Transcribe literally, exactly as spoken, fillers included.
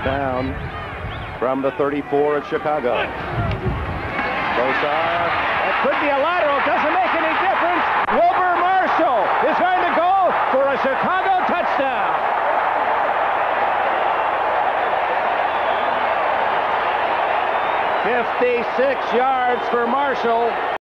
down from the thirty-four of Chicago. Bosar, that could be a lateral, doesn't make any difference. Wilbur Marshall is going to go for a Chicago touchdown. fifty-six yards for Marshall.